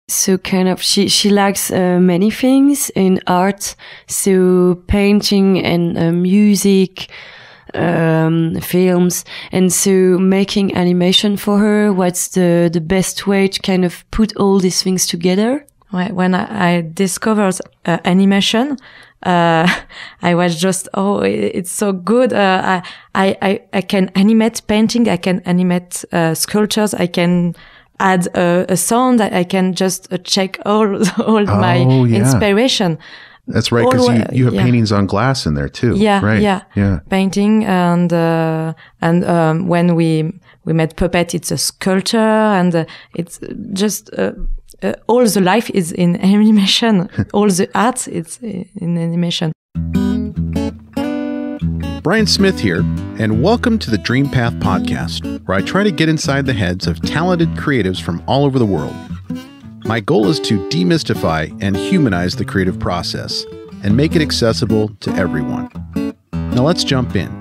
So kind of, she likes many things in art, so painting and music, films, and so making animation for her. What's the best way to kind of put all these things together? When I discovered animation, I was just, it's so good. I can animate painting, I can animate sculptures, I can add a sound, I can just check all my inspiration. That's right, because you have paintings on glass in there too. Yeah, right. Yeah. Painting and when we made puppet, it's a sculpture, and it's just all the life is in animation. All the art is in animation. Brian Smith here, and welcome to the Dreampath podcast, where I try to get inside the heads of talented creatives from all over the world. My goal is to demystify and humanize the creative process and make it accessible to everyone. Now let's jump in.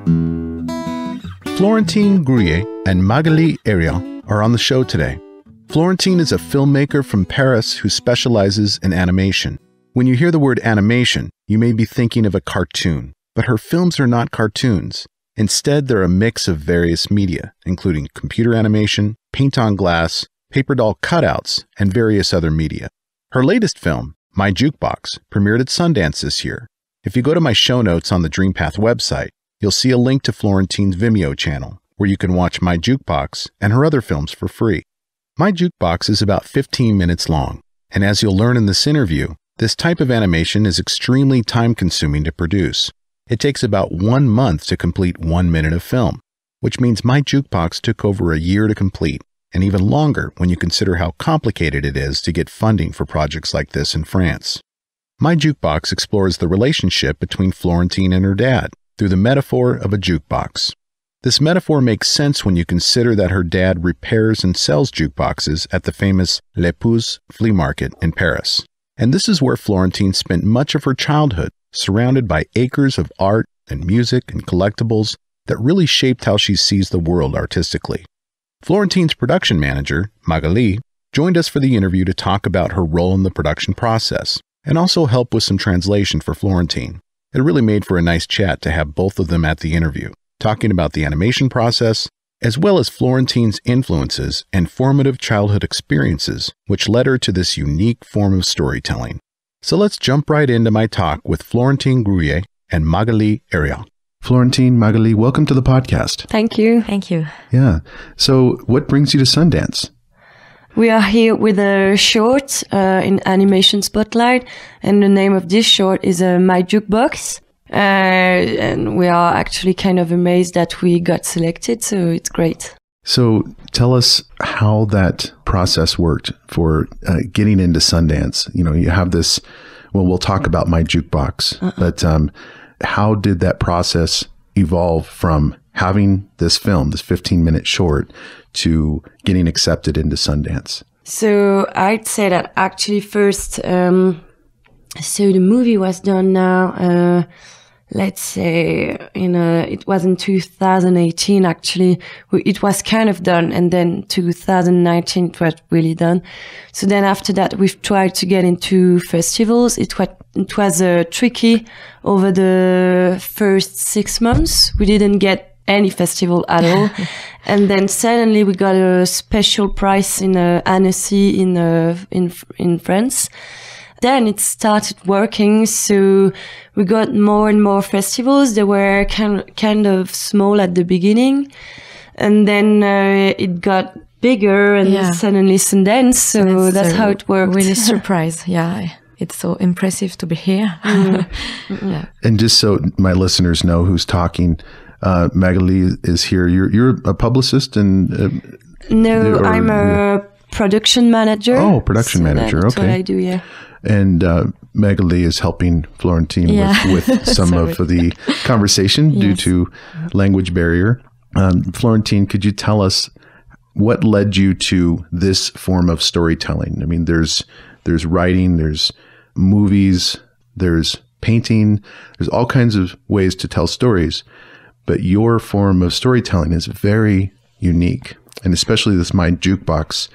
Florentine Grelier and Magali Ariel are on the show today. Florentine is a filmmaker from Paris who specializes in animation. When you hear the word animation, you may be thinking of a cartoon, but her films are not cartoons. Instead, they're a mix of various media, including computer animation, paint on glass, paper doll cutouts, and various other media. Her latest film, My Jukebox, premiered at Sundance this year. If you go to my show notes on the Dreampath website, you'll see a link to Florentine's Vimeo channel, where you can watch My Jukebox and her other films for free. My Jukebox is about 15 minutes long, and as you'll learn in this interview, this type of animation is extremely time-consuming to produce. It takes about 1 month to complete 1 minute of film, which means My Jukebox took over a year to complete, and even longer when you consider how complicated it is to get funding for projects like this in France. My Jukebox explores the relationship between Florentine and her dad through the metaphor of a jukebox. This metaphor makes sense when you consider that her dad repairs and sells jukeboxes at the famous Les Pouces Flea Market in Paris. And this is where Florentine spent much of her childhood, surrounded by acres of art and music and collectibles that really shaped how she sees the world artistically. Florentine's production manager, Magali, joined us for the interview to talk about her role in the production process and also help with some translation for Florentine. It really made for a nice chat to have both of them at the interview, talking about the animation process, as well as Florentine's influences and formative childhood experiences, which led her to this unique form of storytelling. So let's jump right into my talk with Florentine Grelier and Magali Ariel. Florentine, Magali, welcome to the podcast. Thank you. Thank you. Yeah. So what brings you to Sundance? We are here with a short in Animation Spotlight, and the name of this short is My Jukebox. And we are actually kind of amazed that we got selected, so it's great. So tell us how that process worked for getting into Sundance. You know, you have this, well, we'll talk about My Jukebox, but how did that process evolve from having this film, this 15-minute short, to getting accepted into Sundance? So I'd say that actually first, so the movie was done now, let's say it was in 2018 actually. It was kind of done, and then 2019 it was really done. So then after that we've tried to get into festivals. It was tricky over the first 6 months. We didn't get any festival at all. And then suddenly we got a special prize in Annecy in France. Then it started working, so we got more and more festivals. They were kind of small at the beginning, and then it got bigger, and suddenly Sundance. So that's how it worked. Really surprised, yeah. It's so impressive to be here. Mm-hmm. Yeah. And just so my listeners know who's talking, Magali is here. You're a publicist and no, I'm a production manager. Oh, production manager. That's okay, what I do. Yeah. And Magali is helping Florentine with some of the conversation due to language barrier. Florentine, could you tell us what led you to this form of storytelling? I mean, there's writing, there's movies, there's painting, there's all kinds of ways to tell stories, but your form of storytelling is very unique. And especially this My Jukebox,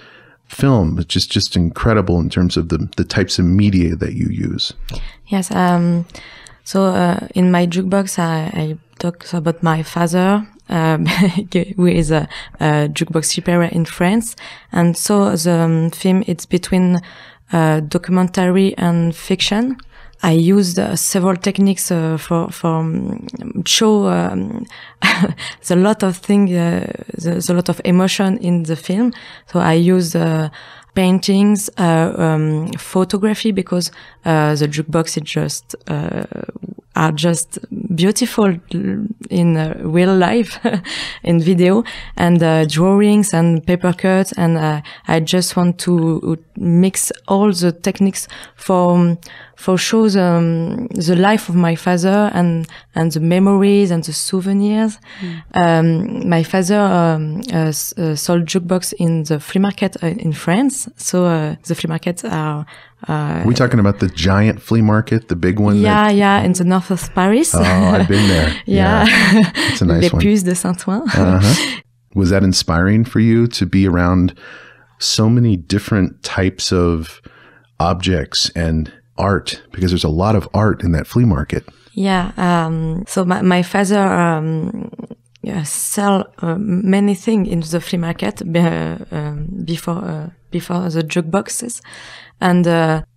film, which is just incredible in terms of the types of media that you use. Yes. So in My Jukebox, I talk about my father, who is a jukebox repairer in France. And so the film, it's between documentary and fiction. I used several techniques for show there's a lot of thing, there's a lot of emotion in the film. So I used paintings, photography, because the jukebox is just are just beautiful in real life, in video, and drawings and paper cuts. And I just want to mix all the techniques for show the life of my father and the memories and the souvenirs. My father sold jukebox in the Flea Market in France. So the Flea Markets are. Are we talking about the giant flea market, the big one? Yeah, in the north of Paris. Oh, I've been there. Yeah. It's a nice Les one. Puces de Saint-Ouen. Was that inspiring for you to be around so many different types of objects and art? Because there's a lot of art in that flea market. Yeah. So my father sell many things in the flea market before the jukeboxes, and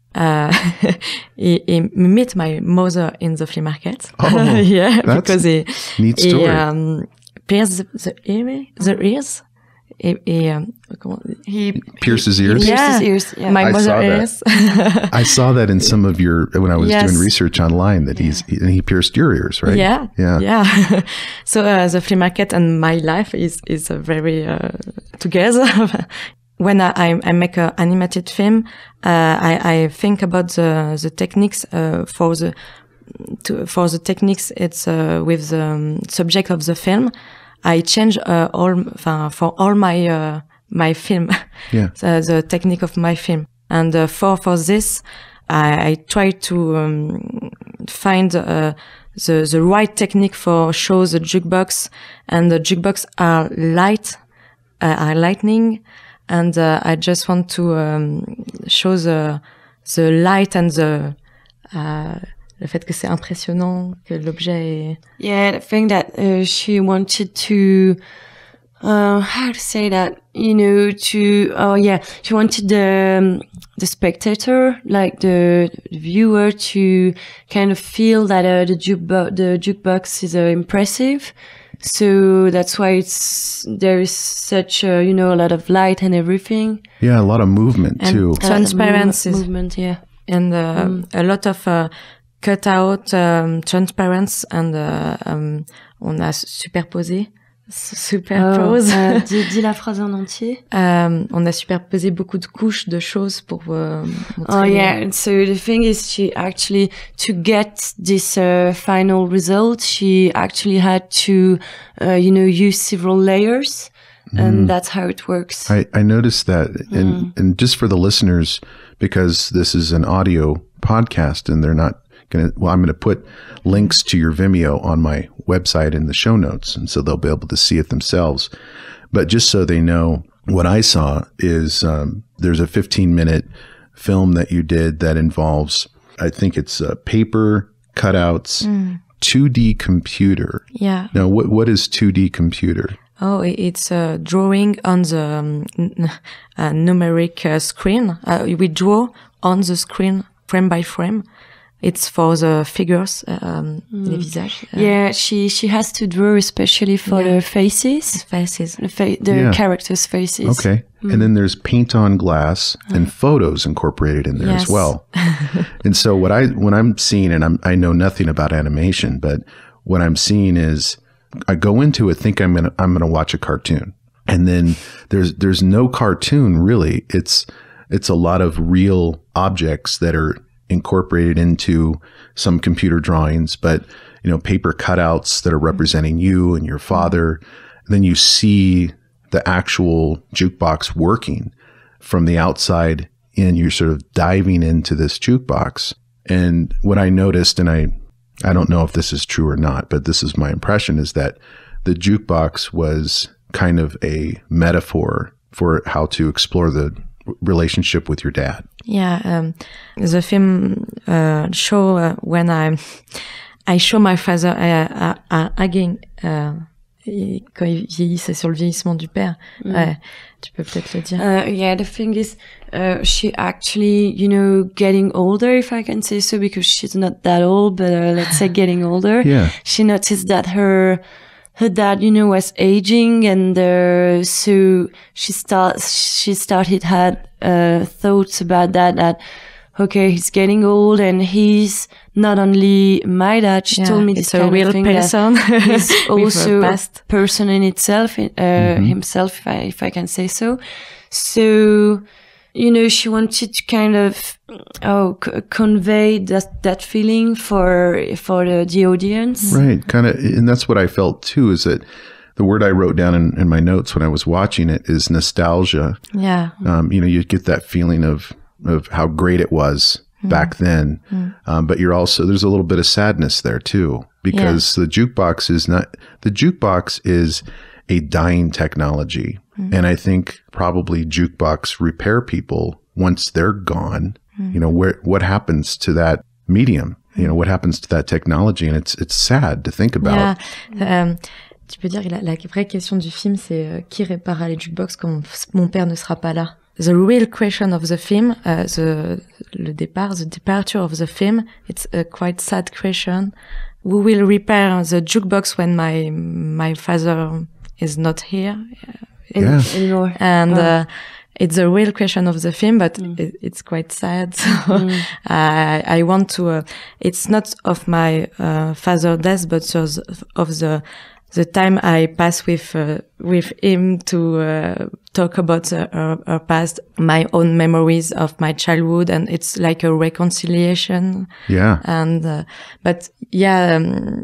he met my mother in the flea market. Oh, yeah, because he neat story. pierced the ears. He pierces ears. Yeah, His ears. Yeah. my I mother saw that. ears. I saw that in some of your when I was Yes. doing research online that he pierced your ears, right? Yeah. Yeah. So the flea market and my life is very together. When I make an animated film, I think about the techniques for the techniques. It's with the subject of the film. I change for all my film. Yeah. The technique of my film, and for this, I try to find the right technique for show the jukebox, and the jukebox are lightning. And I just want to show the light and le fait que c'est impressionnant, que l'objet est... Yeah, I think that she wanted to how to say that, she wanted the spectator, like the viewer, to kind of feel that the jukebox is impressive. So that's why there is such a lot of light and everything. Yeah, a lot of movement too. Transparency. Movement, yeah. And a lot of cut-out transparency, and on a superposé. Superpose. Dis la phrase en entier. On a superposé beaucoup de couches de choses pour montrer. Oh yeah, and so the thing is, she actually, to get this final result, she actually had to, use several layers, and that's how it works. I noticed that, and just for the listeners, because this is an audio podcast, and they're not I'm going to put links to your Vimeo on my website in the show notes, and so they'll be able to see it themselves. But just so they know, what I saw is there's a 15-minute film that you did that involves, I think it's paper cutouts, 2D computer. Yeah. Now, what is 2D computer? Oh, it's a drawing on the numeric screen. We draw on the screen frame by frame. It's for the figures, les visages. Yeah, she has to draw especially for the faces. The characters' faces. Okay. And then there's paint on glass and photos incorporated in there as well. And so when I'm seeing, and I know nothing about animation, but what I'm seeing is I go into it think I'm gonna watch a cartoon, and then there's no cartoon really. It's a lot of real objects that are incorporated into some computer drawings, but paper cutouts that are representing you and your father. And then you see the actual jukebox working from the outside in. You're sort of diving into this jukebox. And what I noticed, and I don't know if this is true or not, but this is my impression, is that the jukebox was kind of a metaphor for how to explore the relationship with your dad? Yeah, the film show when I show my father again. Quand il vieillit, c'est sur le vieillissement du père. Ouais, tu peux peut-être le dire. Yeah, the thing is, she actually, getting older, if I can say so, because she's not that old, but let's say getting older. Yeah. She noticed that her dad, was aging, and so she started had thoughts about that. Okay, he's getting old, and he's not only my dad. She told me this kind a real of thing person. He's also a past person in itself, himself, if I can say so. So, she wanted to kind of convey that feeling for the audience. Right, kind of, and that's what I felt too. Is that the word I wrote down in my notes when I was watching it is nostalgia. Yeah. You get that feeling of how great it was back then. But there's a little bit of sadness there too, because the jukebox is a dying technology. And I think probably jukebox repair people, once they're gone, what happens to that medium? What happens to that technology? And it's sad to think about. Yeah. Tu peux dire que la vraie question du film, c'est qui réparera les jukebox quand mon père ne sera pas là? The real question of the film, the departure of the film, it's a quite sad question. Who will repair the jukebox when my father is not here anymore? And it's the real question of the film, but it's quite sad. So I want to. It's not of my father's death, but of the time I pass with him to talk about our past, my own memories of my childhood, and it's like a reconciliation. Yeah. And but yeah,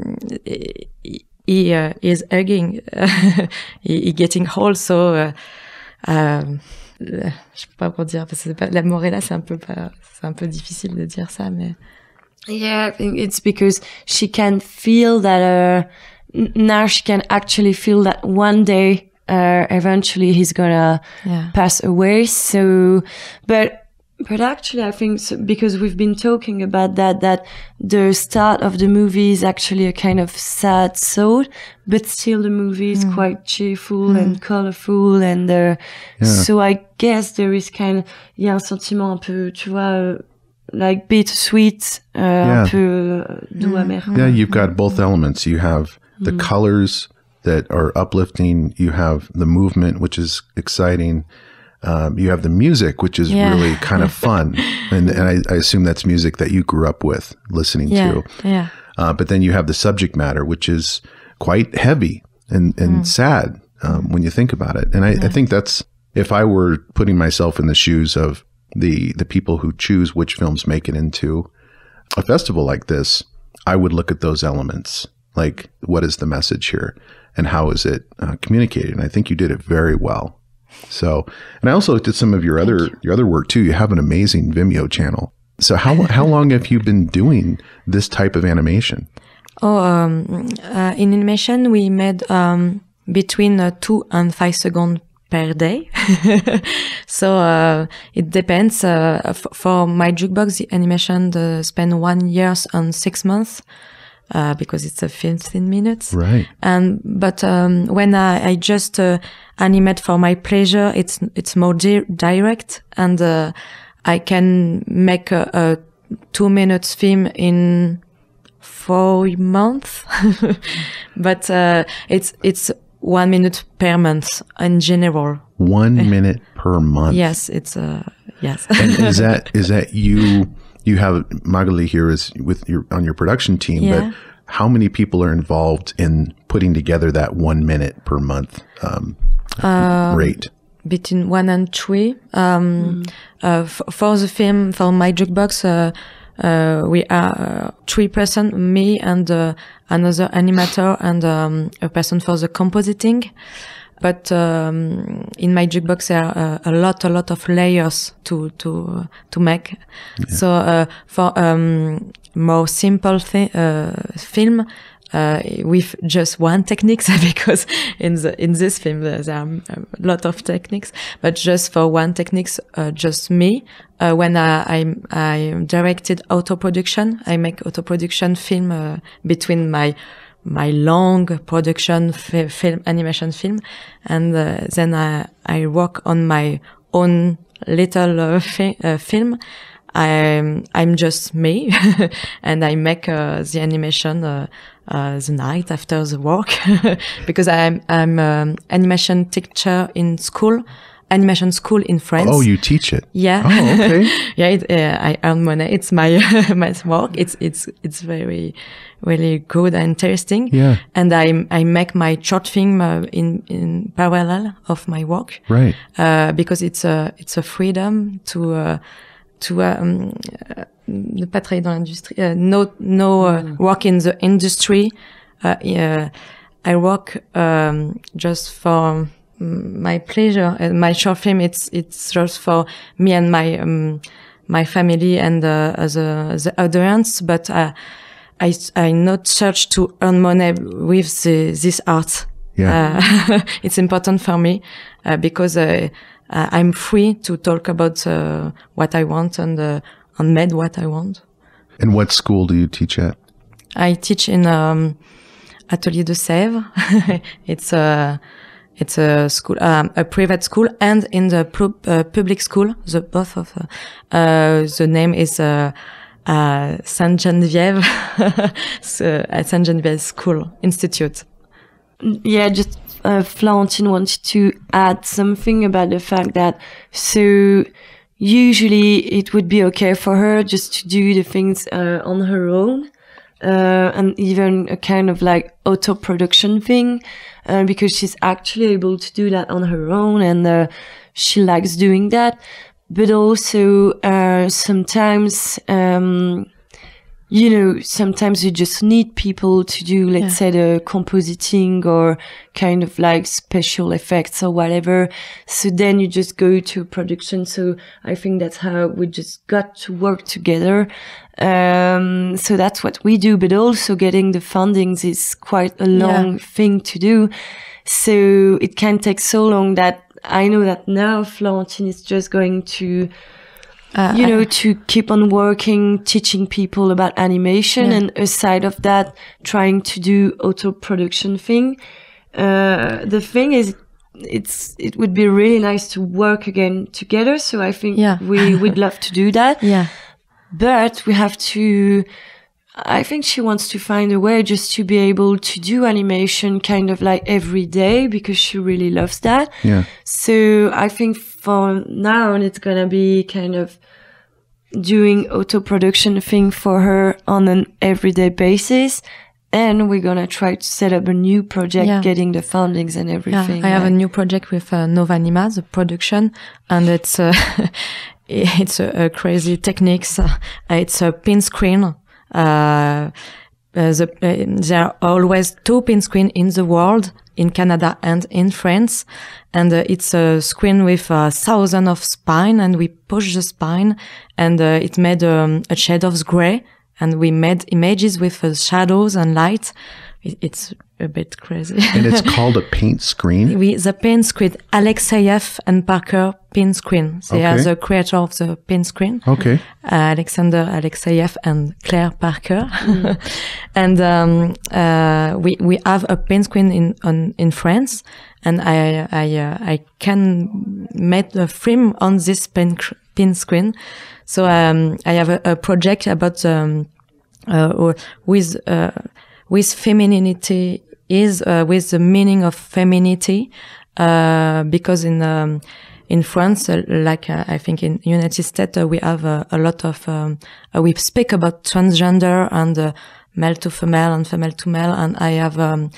he is aging, he getting old, so je sais pas pour dire parce que la mort est là, c'est un peu difficile de dire ça, mais yeah, I think it's because she can feel that. Now she can actually feel that one day, eventually he's gonna pass away. So, but actually I think because we've been talking about that the start of the movie is actually a kind of sad thought, but still the movie is quite cheerful and colorful, and so I guess there is il y a un sentiment un peu, tu vois, like bittersweet, un peu doux amer. Yeah, you've got both elements. You have the colors that are uplifting. You have the movement, which is exciting. You have the music, which is really kind of fun. And I assume that's music that you grew up with, listening to. Yeah. But then you have the subject matter, which is quite heavy and sad when you think about it. And I think that's, if I were putting myself in the shoes of the people who choose which films make it into a festival like this, I would look at those elements. Like, what is the message here, and how is it communicated? And I think you did it very well. So, and I also looked at some of your other work too. You have an amazing Vimeo channel. So, how long have you been doing this type of animation? In animation, we made between 2 and 5 seconds per day. So it depends. For My Jukebox, the animation spent 1 year and 6 months. Because it's a 15 minutes. Right. But when I just animate for my pleasure, it's more direct, and I can make a 2 minutes film in 4 months. But it's 1 minute per month in general. 1 minute per month. Yes, it's yes. And is that you? You have Magali here on your production team, but how many people are involved in putting together that 1 minute per month rate? Between 1 and 3. For the film, for My Jukebox, we are 3 persons, me and another animator and a person for the compositing. But in My Jukebox, there are a lot of layers to make. Yeah. So for more simple film, with just one technique, because in this film there are a lot of techniques, but just for one technique, just me. When I directed auto production, I make auto production film between my long production film, animation film, and then I work on my own little film. I'm just me, and I make the animation the night after the work, because I'm animation teacher in school. Animation school in France. Oh, you teach it? Yeah. Oh, okay. Yeah, I earn money. It's my my work. It's very really good and interesting. Yeah. And I make my short film in parallel of my work. Right. Because it's a freedom to ne pas travailler dans l'industrie. Work in the industry. I work just for my pleasure. My short film, it's just for me and my family and the audience. But I not search to earn money with this art. Yeah. It's important for me because I'm free to talk about what I want and made what I want. And what school do you teach at? I teach in Atelier de Sèvres. It's a school, a private school, and in the public school. Both of the name is Sainte Geneviève, Sainte Geneviève School Institute. Yeah, just Florentine wanted to add something about the fact that so usually it would be okay for her just to do the things on her own, and even a kind of like auto production thing, because she's actually able to do that on her own, and she likes doing that. But also sometimes sometimes you just need people to do, let's say, the compositing or kind of like special effects or whatever. So then you just go to production. So I think that's how we just got to work together. So that's what we do. But also getting the fundings is quite a long thing to do. So it can take so long that I know that now Florentine is just going to to keep on working, teaching people about animation, and aside of that, trying to do auto production thing. The thing is, it would be really nice to work again together. So I think we would love to do that. Yeah. But we have to, I think she wants to find a way just to be able to do animation kind of like every day, because she really loves that. Yeah. So I think for now it's going to be kind of doing auto production thing for her on an everyday basis. And we're going to try to set up a new project, getting the fundings and everything. Yeah, I have a new project with Nova Anima, the production, and it's a crazy techniques. It's a pin screen. There are always 2 pin screen in the world, in Canada and in France. And it's a screen with 1,000 of spine, and we push the spine, and it made a shade of gray, and we made images with shadows and light. It's a bit crazy. And it's called a paint screen? The paint screen, Alexeyev and Parker paint screen. They are the creator of the paint screen. Okay. Alexander Alexeyev and Claire Parker. And we have a paint screen in France, and I can make a film on this paint screen. So I have a project about with femininity with the meaning of femininity, because in France, like I think in United States, we have a lot of we speak about transgender and male to female and female to male, and I have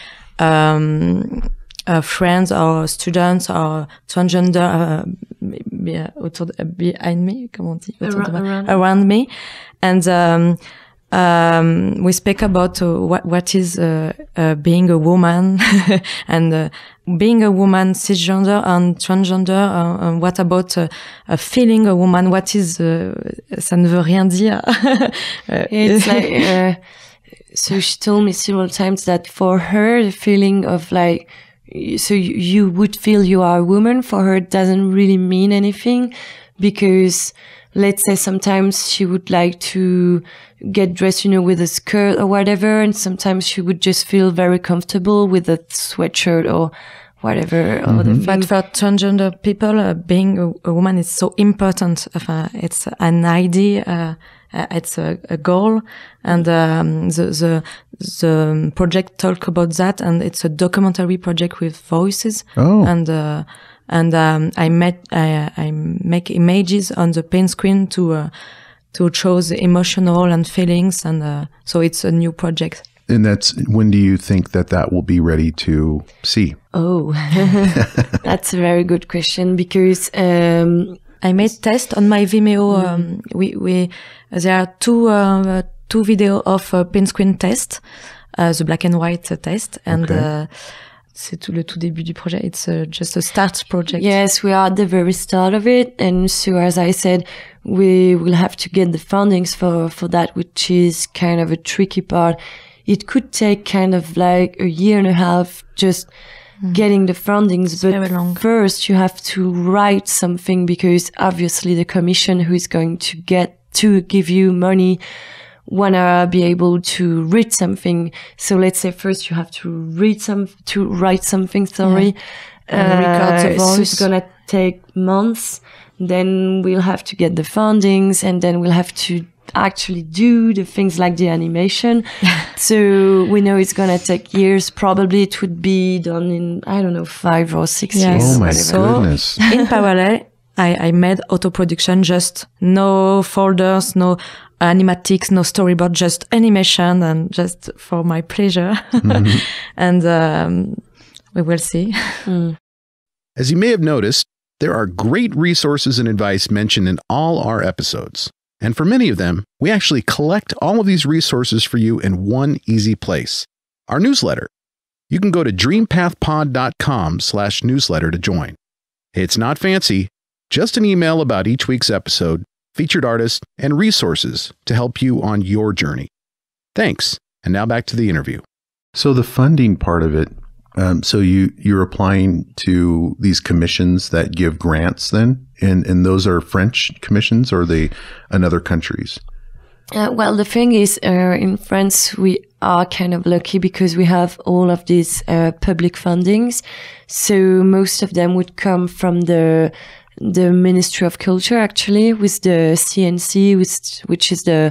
friends or students or transgender behind me, around me, and we speak about what is being a woman and being a woman, cisgender and transgender. What about feeling a woman? What is ça ne veut rien dire. It's like so she told me several times that for her, the feeling of like, so you would feel you are a woman, for her it doesn't really mean anything, because let's say sometimes she would like to get dressed, with a skirt or whatever, and sometimes she would just feel very comfortable with a sweatshirt or whatever. But for transgender people, being a woman is so important. It's an idea, it's a goal, and the project talk about that, and it's a documentary project with voices. Oh. And I make images on the paint screen to show the emotional and feelings, and so it's a new project. And when do you think that will be ready to see? Oh, that's a very good question, because I made test on my Vimeo. There are two video of paint screen test, the black and white test, and c'est le tout début du projet. It's just a start project. Yes, we are at the very start of it, and so as I said, we will have to get the fundings for that, which is kind of a tricky part. It could take kind of like a year and a half just getting the fundings, but first you have to write something, because obviously the commission who is going to give you money wanna be able to read something. So let's say first you have to write something, sorry. And record the voice. So it's gonna take months. Then we'll have to get the fundings, and then we'll have to actually do the things like the animation. So we know it's gonna take years. Probably it would be done in, I don't know, 5 or 6 years. Oh my goodness. goodness. In parallel, I made auto production, just no folders, no animatics, no storyboard, just animation, and just for my pleasure. And we will see. As you may have noticed, there are great resources and advice mentioned in all our episodes. And for many of them, we actually collect all of these resources for you in one easy place, our newsletter. You can go to dreampathpod.com/newsletter to join. It's not fancy, just an email about each week's episode, featured artists, and resources to help you on your journey. Thanks. And now back to the interview. So the funding part of it, so you're applying to these commissions that give grants then? And those are French commissions, or are they in other countries? Well, the thing is, in France, we are kind of lucky because we have all of these public fundings. So most of them would come from the Ministry of Culture, actually, with the CNC, which is the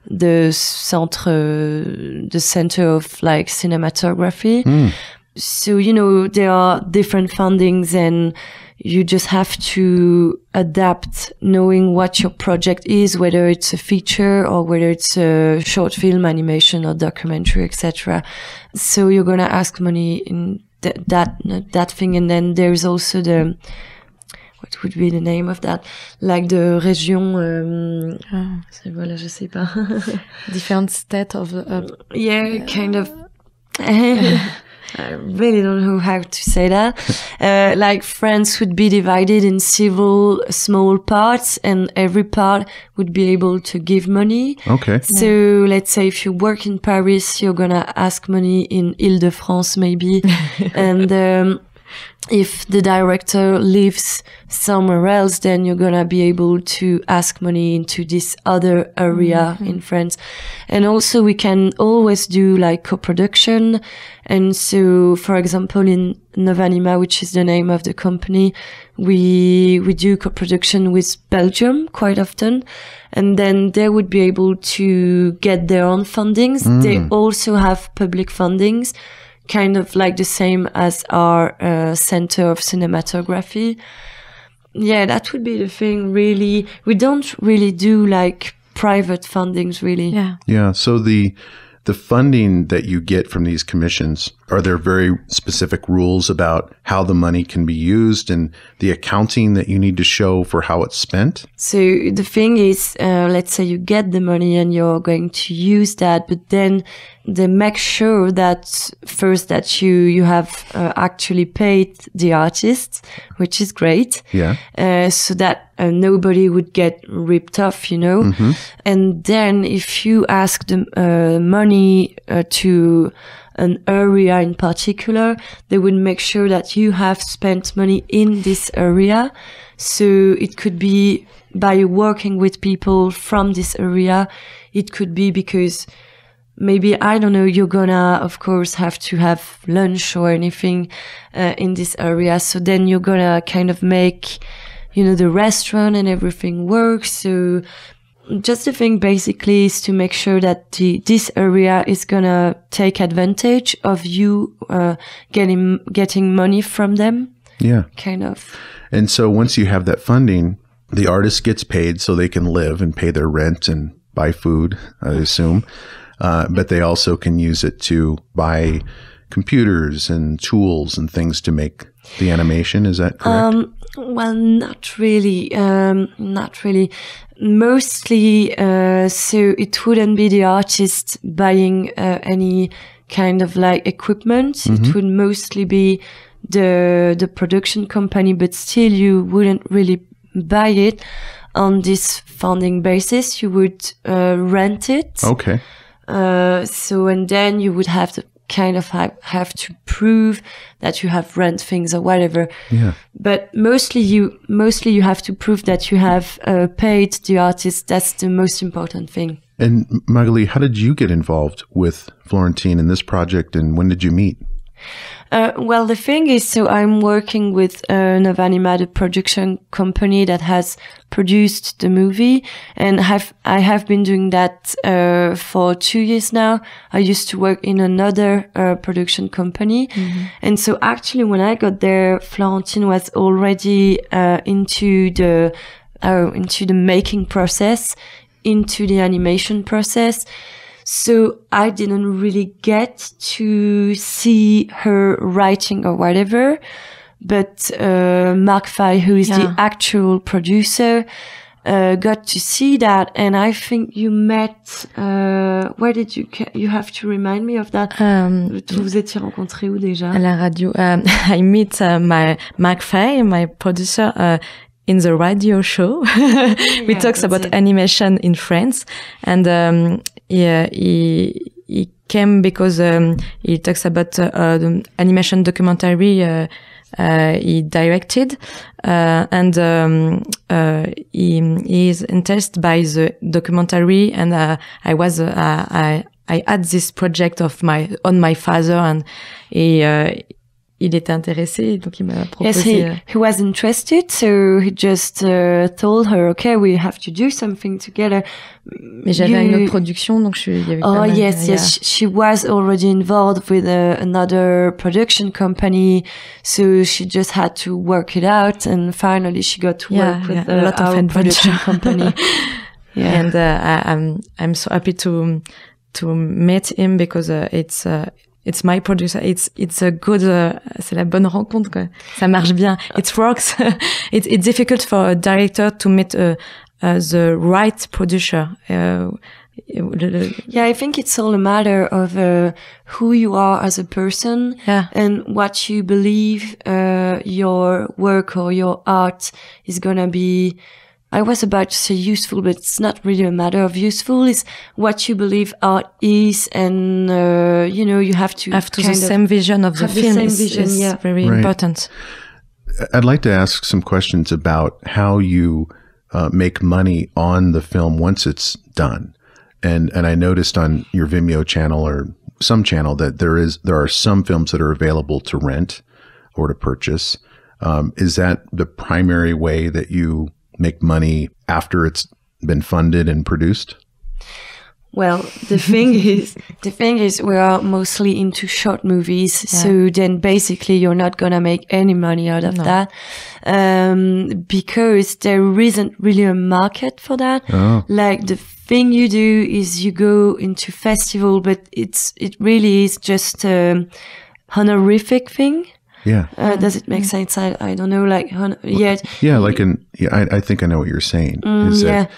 center of like cinematography. So, there are different fundings, and you just have to adapt, knowing what your project is, whether it's a feature or whether it's a short film, animation, or documentary, etc. So you're gonna ask money in that thing, and then there's also what would be the name of that? Like the région, voilà, je sais pas. Different state of yeah, kind of. I really don't know how to say that. Like France would be divided in several small parts, and every part would be able to give money. Okay. So let's say if you work in Paris, you're gonna ask money in Île-de-France maybe. And if the director lives somewhere else, then you're gonna be able to ask money into this other area in France. And also we can always do like co-production. And so, for example, in Novanima, which is the name of the company, we do co-production with Belgium quite often. And then they would be able to get their own fundings. They also have public fundings, kind of like the same as our Center of Cinematography. Yeah, that would be the thing, really. We don't really do like private fundings, really. Yeah. So the funding that you get from these commissions, are there very specific rules about how the money can be used and the accounting that you need to show for how it's spent? So the thing is, let's say you get the money and you're going to use that, but then they make sure that first that you have actually paid the artists, which is great. Yeah. So that nobody would get ripped off, you know. Mm-hmm. And then if you ask the money to an area in particular, they would make sure that you have spent money in this area. So it could be by working with people from this area. It could be because maybe, I don't know, you're gonna, of course, have to have lunch or anything in this area. So then you're gonna kind of make, you know, the restaurant and everything work. So just the thing basically is to make sure that this area is gonna take advantage of you getting money from them. Yeah. Kind of. And so once you have that funding, the artist gets paid so they can live and pay their rent and buy food, I assume. But they also can use it to buy computers and tools and things to make the animation. Is that correct? Well, not really. Not really. Mostly, so it wouldn't be the artist buying any kind of like equipment. Mm-hmm. It would mostly be the production company, but still you wouldn't really buy it on this funding basis. You would rent it. Okay. So, and then you would have to kind of have to prove that you have rent things or whatever. Yeah. But mostly you have to prove that you have paid the artist. That's the most important thing. And Magali, how did you get involved with Florentine in this project, and when did you meet? Well, the thing is, so I'm working with Novanima, the production company that has produced the movie, and I have been doing that for 2 years now. I used to work in another production company, and so actually when I got there, Florentine was already into the making process, into the animation process. So I didn't really get to see her writing or whatever, but Mark Fay, who is the actual producer, got to see that. And I think you met, where did you have to remind me of that? Vous étiez rencontrés où déjà? À la radio. I meet my Mark Fay, my producer, in the radio show. We talks about animation in France, and he came because he talks about the animation documentary he directed, and he is interested by the documentary, and I had this project on my father, and il était intéressé, donc il m'a proposé. Yes, he was interested, so he just told her, okay, we have to do something together. Mais j'avais une autre production, donc il y avait pas mal, yes, she was already involved with another production company, so she just had to work it out, and finally she got to work with our production company. And I'm so happy to meet him, because it's my producer. It's a good, c'est la bonne rencontre, quoi. Ça marche bien. It works. It's difficult for a director to meet the right producer. Yeah, I think it's all a matter of who you are as a person, and what you believe your work or your art is gonna be. I was about to say useful, but it's not really a matter of useful. It's what you believe art is, and you have to the same vision of the film. Is very important. I'd like to ask some questions about how you make money on the film once it's done. And I noticed on your Vimeo channel or some channel that there are some films that are available to rent or to purchase. Is that the primary way that you make money after it's been funded and produced? Well, the thing is we are mostly into short movies. So then basically you're not going to make any money out of that. Because there isn't really a market for that. Oh. Like the thing you do is you go into festival, but it really is just a honorific thing. Yeah. Does it make sense? I don't know. Like, I think I know what you're saying. That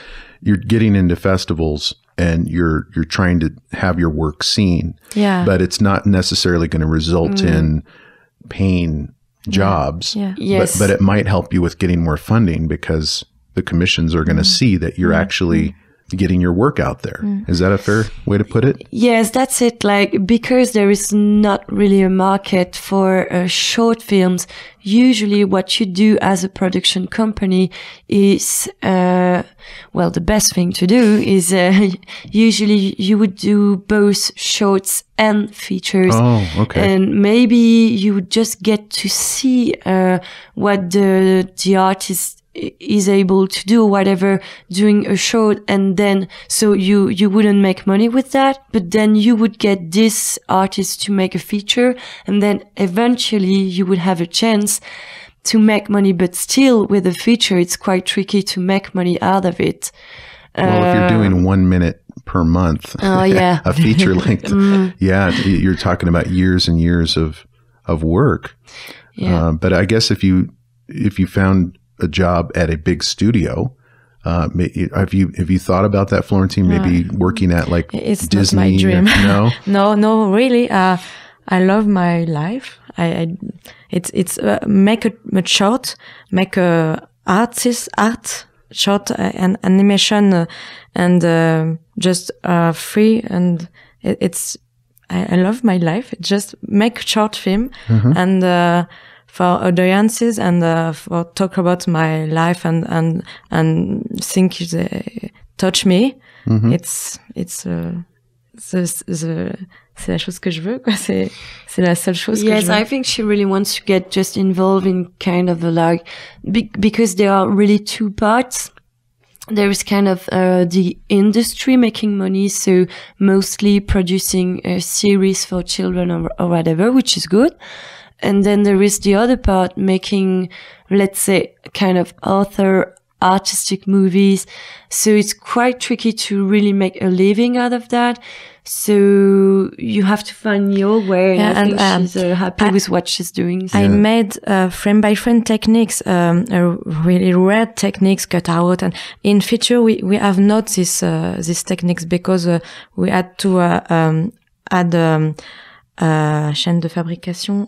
you're getting into festivals and you're trying to have your work seen. Yeah. But it's not necessarily going to result in paying jobs. Yeah. Yes. But it might help you with getting more funding because the commissions are going to see that you're actually getting your work out there. Is that a fair way to put it? Yes, that's it. Like, because there is not really a market for short films, usually what you do as a production company is, well, the best thing to do is, usually you would do both shorts and features. Oh, okay. And maybe you would just get to see, what the artist is able to do, whatever, doing a short, and then so you wouldn't make money with that, but then you would get this artist to make a feature, and then eventually you would have a chance to make money. But still, with a feature, it's quite tricky to make money out of it. Well, if you're doing 1 minute per month, yeah. a feature length, you're talking about years and years of work. Yeah. But I guess if you found a job at a big studio, have you thought about that, Florentine? Maybe working at like it's Disney? not my dream. No, no, really. I love my life. It's make a short, make a art short and animation and just free, and I love my life. Just make short film and for audiences and for talk about my life and think they touch me. C'est la chose que je veux, quoi. C'est la seule chose que je veux. Yes, I think she really wants to get just involved in kind of a, like, because there are really two parts. There is kind of the industry making money, so mostly producing a series for children or whatever, which is good. And then there is the other part, making, let's say, kind of artistic movies. So it's quite tricky to really make a living out of that. So you have to find your way. Yeah, and I think she's happy with what she's doing. So. I made frame by frame techniques, really rare techniques cut out. And in feature, we have not these techniques because we had to add chaîne de fabrication.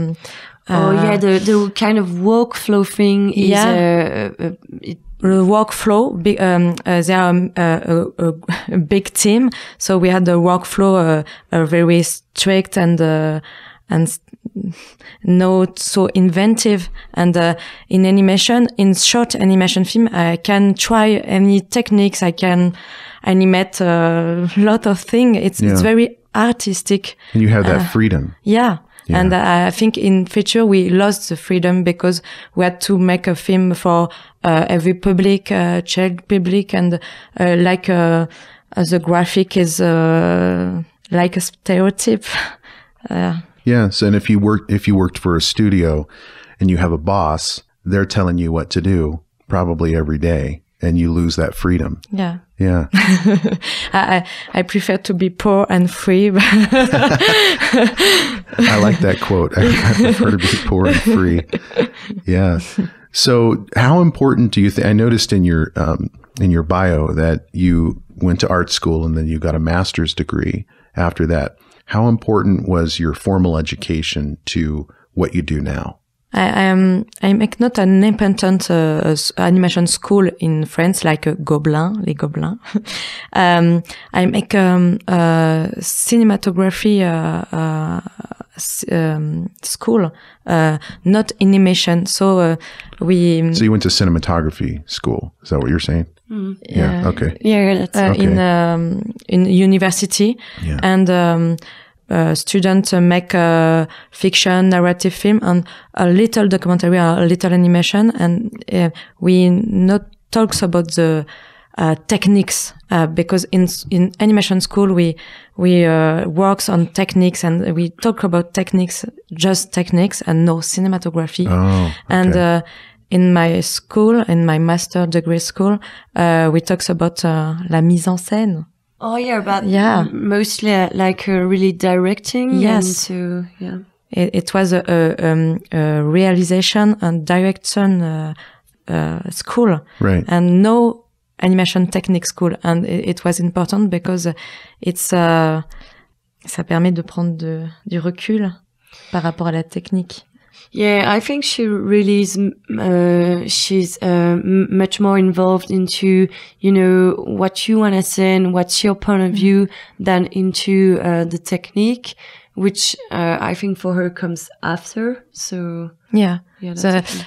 The kind of workflow thing is the workflow. They are a big team, so we had the workflow very strict and not so inventive. And in animation, in short animation film, I can try any techniques. I can animate a lot of things. It's very artistic. And you have that freedom. Yeah. And I think in feature we lost the freedom because we had to make a film for every public, child public, and the graphic is like a stereotype. Yes, and if you worked for a studio and you have a boss, they're telling you what to do probably every day, and you lose that freedom. Yeah. Yeah. I prefer to be poor and free. I like that quote. I prefer to be poor and free. Yeah. So how important do you think, I noticed in your bio that you went to art school and then you got a master's degree after that. How important was your formal education to what you do now? I make not an independent animation school in France like Gobelin, les Gobelins. I make cinematography school, not animation. So we. So you went to cinematography school? Is that what you're saying? Yeah. Okay. Yeah, that's okay. In university, and. Students make fiction, narrative film, and a little documentary, a little animation, and we not talks about the techniques because in animation school we works on techniques and we talk about techniques, just techniques, and no cinematography. Oh, okay. And in my school, in my master degree school, we talks about la mise en scène. Oh yeah, but mostly like really directing. Yes. And to, It was a realization and direction school. Right. And no animation technique school, and it was important because ça permet de prendre du recul par rapport à la technique. Yeah, I think she really is, she's much more involved into, what you want to say and what's your point of view than into the technique, which I think for her comes after. So yeah, that's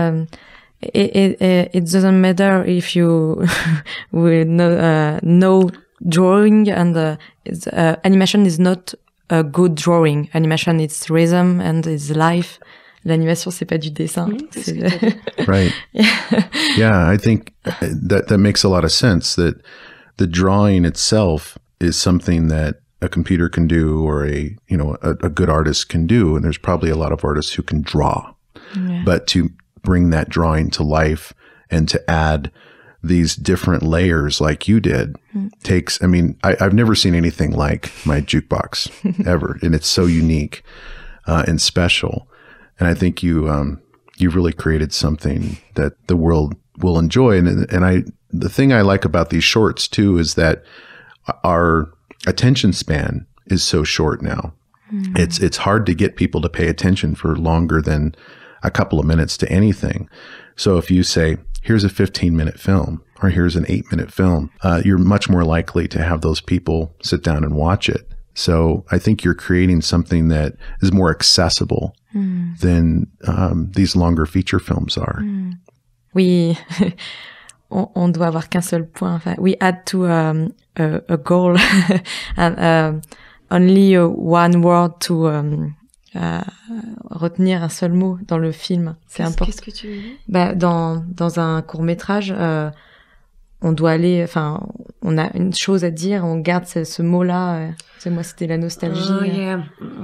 it doesn't matter if you will know drawing, and animation is not a good drawing. Animation is rhythm and is life. L'animation, c'est pas du dessin. Right. Yeah, I think that makes a lot of sense, that the drawing itself is something that a computer can do, or a good artist can do. And there's probably a lot of artists who can draw, but to bring that drawing to life and to add these different layers like you did takes, I've never seen anything like My Jukebox ever. And it's so unique and special. And I think you've really created something that the world will enjoy. And the thing I like about these shorts too is that our attention span is so short now. It's hard to get people to pay attention for longer than a couple of minutes to anything. So if you say, here's a 15-minute film, or here's an 8-minute film, you're much more likely to have those people sit down and watch it. So I think you're creating something that is more accessible than these longer feature films are. Oui, on doit avoir qu'un seul point. Enfin, we had to a goal and only one word to retenir un seul mot dans le film. C'est important. Qu'est-ce que tu veux dire? Dans un court-métrage, on doit aller, on a une chose à dire, on garde ce mot-là. Moi, c'était la nostalgie. Oh, yeah.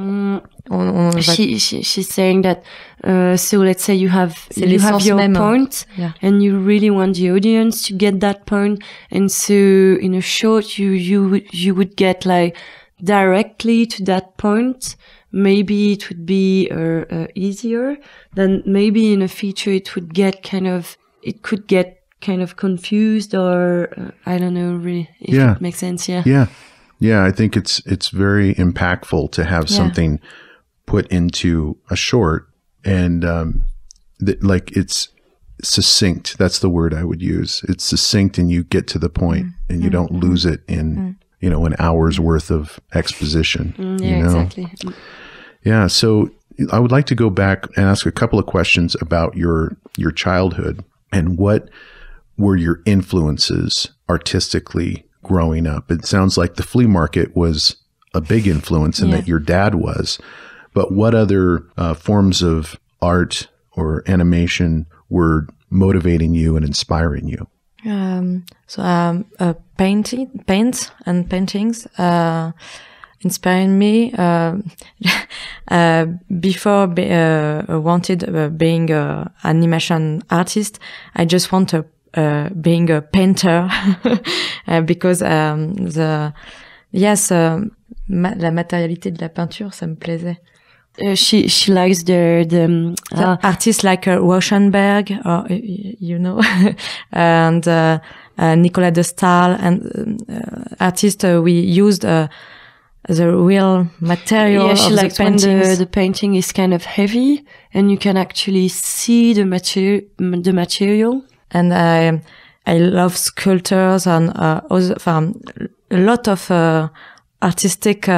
She's saying that, so let's say you have your même. point, and you really want the audience to get that point. And so in a short, you would get directly to that point. Maybe it would be easier than maybe in a feature it could get kind of confused, or I don't know really if it makes sense. Yeah, I think it's very impactful to have something put into a short, and it's succinct. That's the word I would use. It's succinct, and you get to the point, and you don't lose it in an hour's worth of exposition. Exactly. Yeah, so I would like to go back and ask a couple of questions about your childhood, and what were your influences artistically growing up? It sounds like the Flea Market was a big influence, and that your dad was. But what other forms of art or animation were motivating you and inspiring you? Paints and paintings inspiring me. Before wanted being an animation artist, I just wanted being a painter because la matérialité de la peinture, ça me plaisait. She likes the artists like Rauschenberg, and Nicolas de Stael, and artists we used the real material. Yeah, she likes when the painting is kind of heavy and you can actually see the material. And I love sculptures and a lot of artistic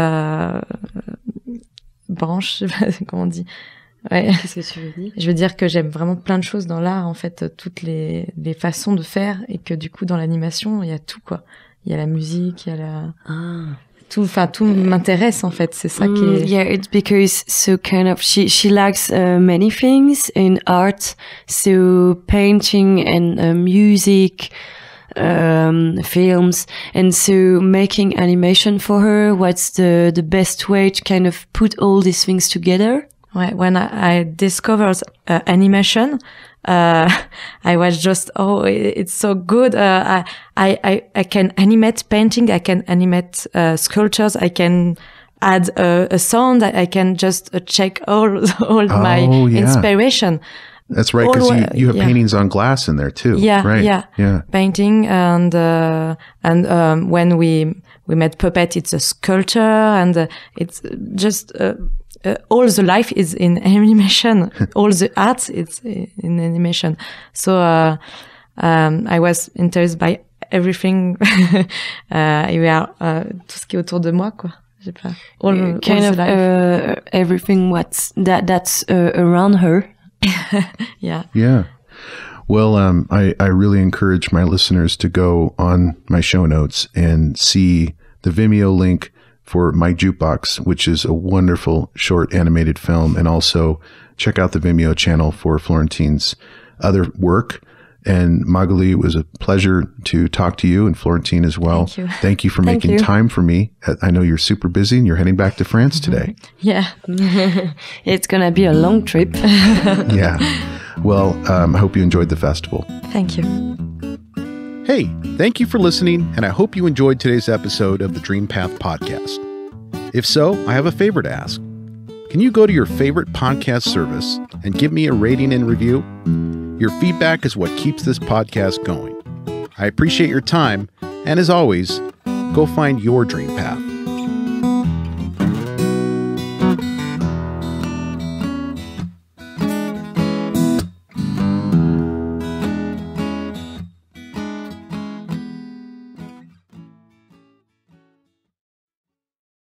branches, je sais pas comment on dit. Ouais. Qu'est-ce que tu veux dire? Je veux dire que j'aime vraiment plein de choses dans l'art, en fait, toutes les façons de faire, et que du coup dans l'animation il y a tout, quoi. Il y a la musique, il y a tout m'intéresse, en fait, c'est ça qui est... Yeah, it's because so kind of she likes many things in art, so painting and music, films, and so making animation for her, what's the best way to kind of put all these things together? Ouais, when I discovered animation, I was just, it's so good. I can animate painting, I can animate sculptures, I can add a sound, I can just check all my inspiration. That's right, because you have paintings on glass in there too. Yeah, right? Yeah. Painting and when we made puppet, it's a sculpture, and it's just all the life is in animation. All the art is in animation. So I was interested by everything. Tout ce qui est autour de moi, quoi. J'ai pas. All the life. Everything that's around her. Yeah. Well, I really encourage my listeners to go on my show notes and see the Vimeo link for My Jukebox, which is a wonderful short animated film, and also check out the Vimeo channel for Florentine's other work. And Magali, it was a pleasure to talk to you, and Florentine as well. Thank you for making time for me. I know you're super busy and you're heading back to France today. Yeah. It's going to be a long trip. Yeah. Well, I hope you enjoyed the festival. Thank you. Hey, thank you for listening, and I hope you enjoyed today's episode of the Dreampath podcast. If so, I have a favor to ask. Can you go to your favorite podcast service and give me a rating and review? Your feedback is what keeps this podcast going. I appreciate your time, and as always, go find your dream path.